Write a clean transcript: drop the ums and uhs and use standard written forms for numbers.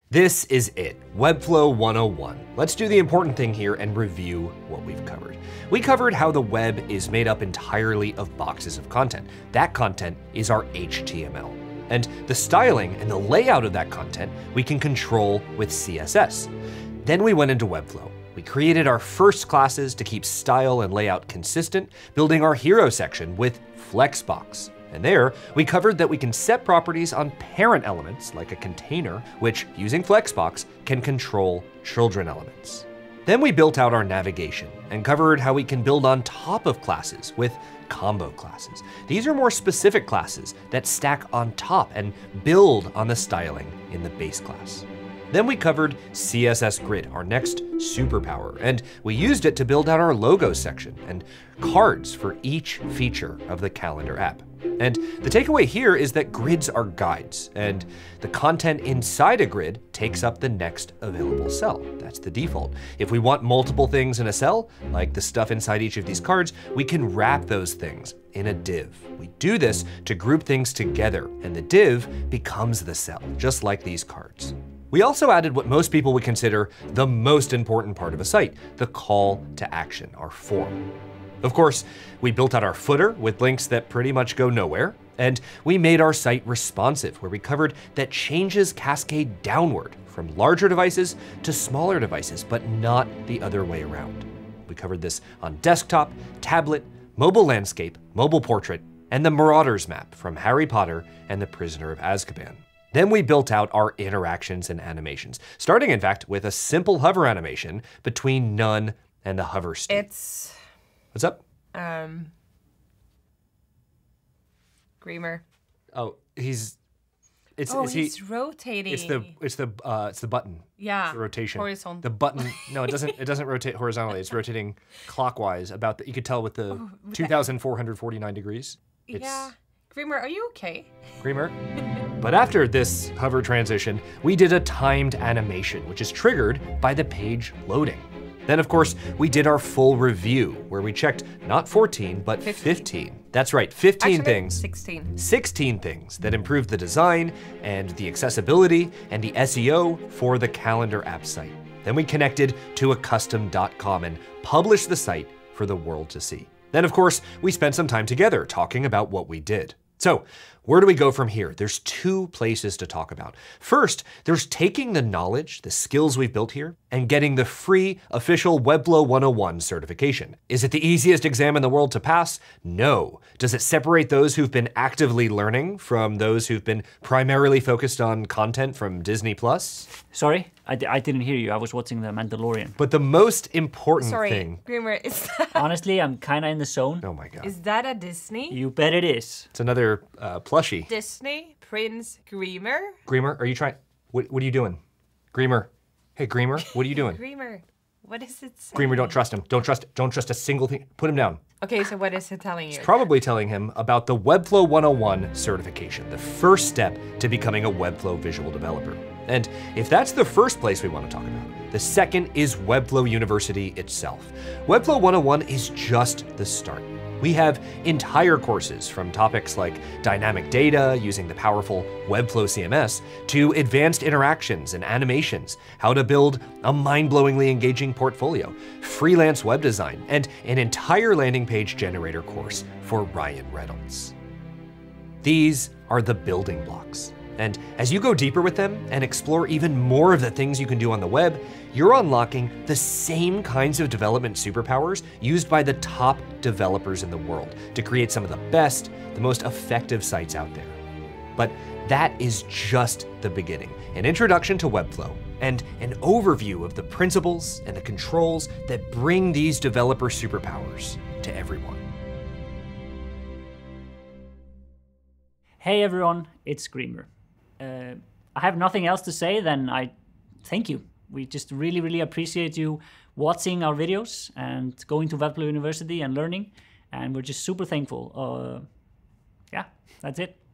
This is it, Webflow 101. Let's do the important thing here and review what we've covered. We covered how the web is made up entirely of boxes of content. That content is our HTML. And the styling and the layout of that content we can control with CSS. Then we went into Webflow. We created our first classes to keep style and layout consistent, building our hero section with Flexbox. And there, we covered that we can set properties on parent elements, like a container, which, using Flexbox, can control children elements. Then we built out our navigation and covered how we can build on top of classes with combo classes. These are more specific classes that stack on top and build on the styling in the base class. Then we covered CSS Grid, our next superpower, and we used it to build out our logo section and cards for each feature of the calendar app. And the takeaway here is that grids are guides, and the content inside a grid takes up the next available cell. That's the default. If we want multiple things in a cell, like the stuff inside each of these cards, we can wrap those things in a div. We do this to group things together, and the div becomes the cell, just like these cards. We also added what most people would consider the most important part of a site, the call to action, our form. Of course, we built out our footer with links that pretty much go nowhere, and we made our site responsive, where we covered that changes cascade downward from larger devices to smaller devices, but not the other way around. We covered this on desktop, tablet, mobile landscape, mobile portrait, and the Marauders map from Harry Potter and the Prisoner of Azkaban. Then we built out our interactions and animations, starting in fact with a simple hover animation between none and the hover state. What's up? Greamer. Oh, he's rotating. It's the button. Yeah. It's the rotation. Horizontal. The button. No, it doesn't rotate horizontally. It's rotating clockwise. You could tell with the 2,449 degrees. Yeah. Greamer, are you okay? Greamer. But after this hover transition, we did a timed animation, which is triggered by the page loading. Then, of course, we did our full review, where we checked not 14, but 15. That's right, 15 things. 16. 16 things that improved the design and the accessibility and the SEO for the calendar app site. Then we connected to a custom.com and published the site for the world to see. Then, of course, we spent some time together talking about what we did. So, where do we go from here? There's two places to talk about. First, there's taking the knowledge, the skills we've built here, and getting the free official Webflow 101 certification. Is it the easiest exam in the world to pass? No. Does it separate those who've been actively learning from those who've been primarily focused on content from Disney+? Sorry, I didn't hear you. I was watching The Mandalorian. But the most important thing... Greamer, is that... Honestly, I'm kinda in the zone. Oh my God. Is that a Disney? You bet it is. It's another plushie. Disney Prince Greamer? Greamer, are you trying... What are you doing? Greamer. Hey, Greamer, what are you doing? Greamer, what is it saying? Greamer, don't trust him. Don't trust a single thing. Put him down. Okay, so what is it telling you? It's probably telling him about the Webflow 101 certification, the first step to becoming a Webflow visual developer. And if that's the first place we want to talk about, the second is Webflow University itself. Webflow 101 is just the start. We have entire courses from topics like dynamic data using the powerful Webflow CMS to advanced interactions and animations, how to build a mind-blowingly engaging portfolio, freelance web design, and an entire landing page generator course for Ryan Reynolds. These are the building blocks. And as you go deeper with them and explore even more of the things you can do on the web, you're unlocking the same kinds of development superpowers used by the top developers in the world to create some of the best, the most effective sites out there. But that is just the beginning, an introduction to Webflow and an overview of the principles and the controls that bring these developer superpowers to everyone. Hey everyone, it's Greamer. I have nothing else to say than I thank you. We just really appreciate you watching our videos and going to Webflow University and learning. And we're just super thankful. Yeah, that's it.